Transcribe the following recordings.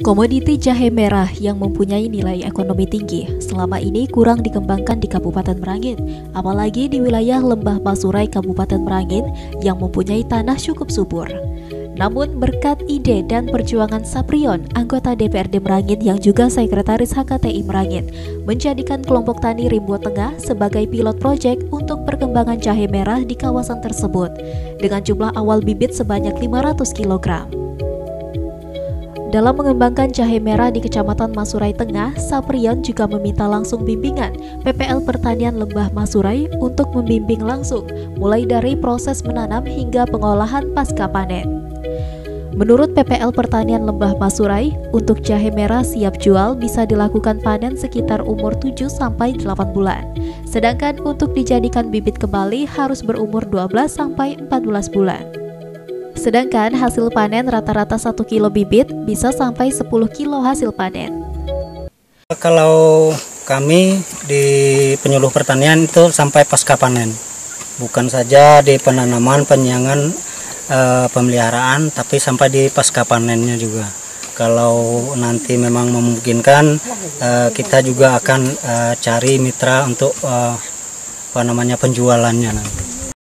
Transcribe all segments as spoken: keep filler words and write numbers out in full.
Komoditi jahe merah yang mempunyai nilai ekonomi tinggi selama ini kurang dikembangkan di Kabupaten Merangin, apalagi di wilayah Lembah Masurai Kabupaten Merangin yang mempunyai tanah cukup subur. Namun berkat ide dan perjuangan Saprion, anggota D P R D Merangin yang juga sekretaris H K T I Merangin, menjadikan kelompok tani Rimbo Tengah sebagai pilot proyek untuk perkembangan jahe merah di kawasan tersebut dengan jumlah awal bibit sebanyak lima ratus kilogram. Dalam mengembangkan jahe merah di Kecamatan Masurai Tengah, Saprion juga meminta langsung bimbingan P P L Pertanian Lembah Masurai untuk membimbing langsung, mulai dari proses menanam hingga pengolahan pasca panen. Menurut P P L Pertanian Lembah Masurai, untuk jahe merah siap jual bisa dilakukan panen sekitar umur tujuh sampai delapan bulan. Sedangkan untuk dijadikan bibit kembali harus berumur dua belas sampai empat belas bulan. Sedangkan hasil panen rata-rata satu kilo bibit bisa sampai sepuluh kilo hasil panen. Kalau kami di penyuluh pertanian itu sampai pasca panen, bukan saja di penanaman, penyiangan, e, pemeliharaan, tapi sampai di pasca panennya juga. Kalau nanti memang memungkinkan, e, kita juga akan e, cari mitra untuk e, apa namanya penjualannya nanti.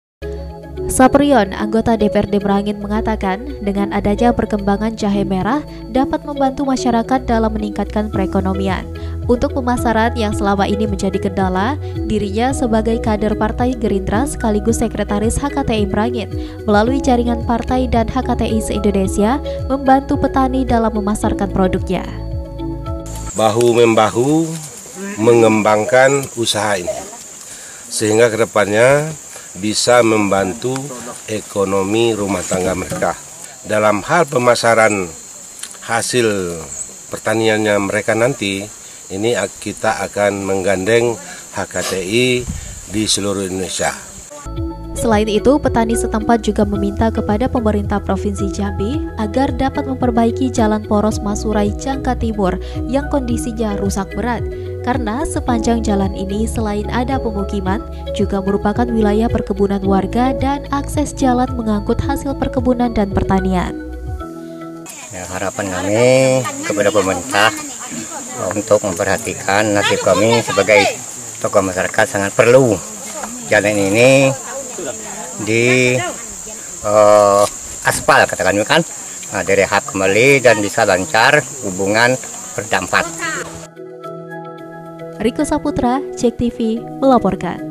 Saprion, anggota D P R D Merangin mengatakan, dengan adanya perkembangan jahe merah dapat membantu masyarakat dalam meningkatkan perekonomian. Untuk pemasaran yang selama ini menjadi kendala, dirinya sebagai kader Partai Gerindra sekaligus sekretaris H K T I Merangin, melalui jaringan partai dan H K T I se-Indonesia, membantu petani dalam memasarkan produknya. Bahu-membahu mengembangkan usaha ini, sehingga kedepannya bisa membantu ekonomi rumah tangga mereka. Dalam hal pemasaran hasil pertaniannya mereka nanti, ini kita akan menggandeng H K T I di seluruh Indonesia. Selain itu, petani setempat juga meminta kepada pemerintah Provinsi Jambi agar dapat memperbaiki jalan poros Masurai Jangka Timur yang kondisinya rusak berat. Karena sepanjang jalan ini selain ada pemukiman, juga merupakan wilayah perkebunan warga dan akses jalan mengangkut hasil perkebunan dan pertanian. Ya, harapan kami kepada pemerintah untuk memperhatikan nasib kami sebagai tokoh masyarakat sangat perlu jalan ini di uh, aspal, katakan kan, nah, direhab kembali dan bisa lancar hubungan berdampak. Riko Saputra, Cek T V melaporkan.